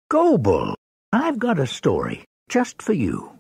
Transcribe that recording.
Gobal, I've got a story just for you.